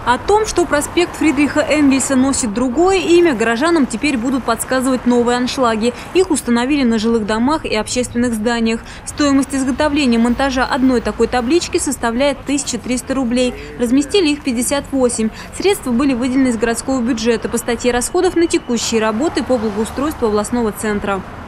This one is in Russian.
О том, что проспект Фридриха Энгельса носит другое имя, горожанам теперь будут подсказывать новые аншлаги. Их установили на жилых домах и общественных зданиях. Стоимость изготовления монтажа одной такой таблички составляет 1300 рублей. Разместили их 58. Средства были выделены из городского бюджета по статье расходов на текущие работы по благоустройству областного центра.